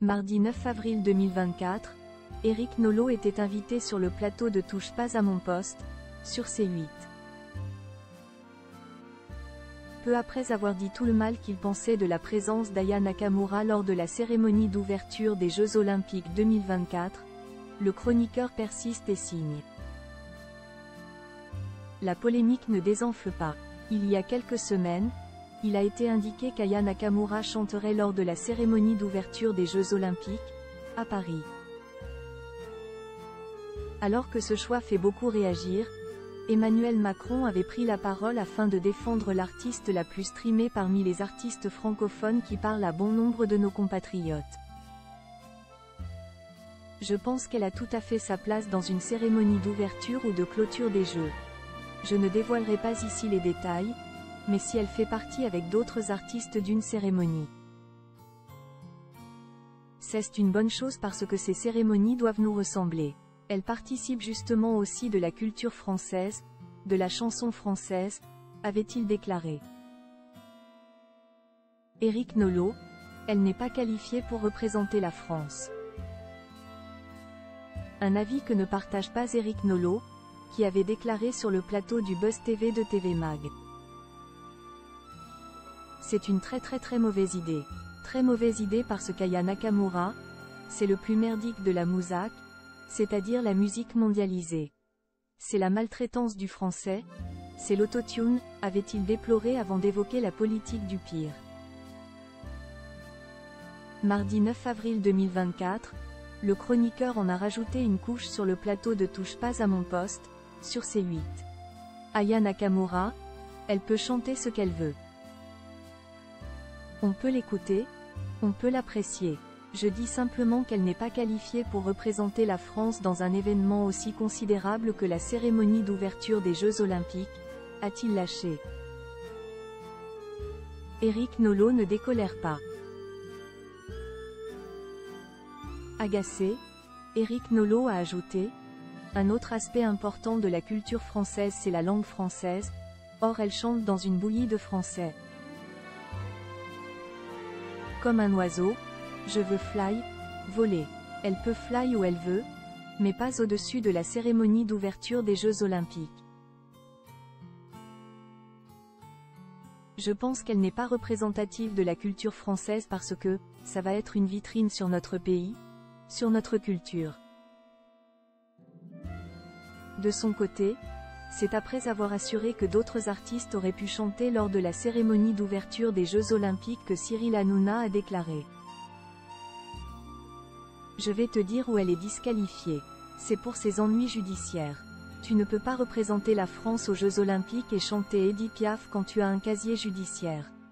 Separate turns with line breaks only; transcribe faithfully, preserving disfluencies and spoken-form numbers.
Mardi neuf avril deux mille vingt-quatre, Éric Nolot était invité sur le plateau de Touche pas à mon poste, sur C huit. Peu après avoir dit tout le mal qu'il pensait de la présence d'Aya Nakamura lors de la cérémonie d'ouverture des Jeux Olympiques deux mille vingt-quatre, le chroniqueur persiste et signe. La polémique ne désenfle pas. Il y a quelques semaines, il a été indiqué qu'Aya Nakamura chanterait lors de la cérémonie d'ouverture des Jeux Olympiques, à Paris. Alors que ce choix fait beaucoup réagir, Emmanuel Macron avait pris la parole afin de défendre l'artiste la plus streamée parmi les artistes francophones qui parlent à bon nombre de nos compatriotes. Je pense qu'elle a tout à fait sa place dans une cérémonie d'ouverture ou de clôture des Jeux. Je ne dévoilerai pas ici les détails, mais si elle fait partie avec d'autres artistes d'une cérémonie. C'est une bonne chose parce que ces cérémonies doivent nous ressembler. Elle participe justement aussi de la culture française, de la chanson française, avait-il déclaré. Éric Nolot, elle n'est pas qualifiée pour représenter la France. Un avis que ne partage pas Éric Nolot, qui avait déclaré sur le plateau du Buzz T V de T V Mag. C'est une très très très mauvaise idée. Très mauvaise idée parce qu'Aya Nakamura, c'est le plus merdique de la mousaque, c'est-à-dire la musique mondialisée. C'est la maltraitance du français, c'est l'autotune, avait-il déploré avant d'évoquer la politique du pire. Mardi neuf avril deux mille vingt-quatre, le chroniqueur en a rajouté une couche sur le plateau de Touche pas à mon poste, sur C huit. Aya Nakamura, elle peut chanter ce qu'elle veut. On peut l'écouter, on peut l'apprécier. Je dis simplement qu'elle n'est pas qualifiée pour représenter la France dans un événement aussi considérable que la cérémonie d'ouverture des Jeux Olympiques, a-t-il lâché. Éric Nolot ne décolère pas. Agacé, Éric Nolot a ajouté « Un autre aspect important de la culture française c'est la langue française, or elle chante dans une bouillie de français. Comme un oiseau, je veux fly, voler. Elle peut fly où elle veut, mais pas au-dessus de la cérémonie d'ouverture des Jeux Olympiques. Je pense qu'elle n'est pas représentative de la culture française parce que, ça va être une vitrine sur notre pays, sur notre culture. » De son côté, c'est après avoir assuré que d'autres artistes auraient pu chanter lors de la cérémonie d'ouverture des Jeux Olympiques que Cyril Hanouna a déclaré. Je vais te dire où elle est disqualifiée. C'est pour ses ennuis judiciaires. Tu ne peux pas représenter la France aux Jeux Olympiques et chanter Edith Piaf quand tu as un casier judiciaire.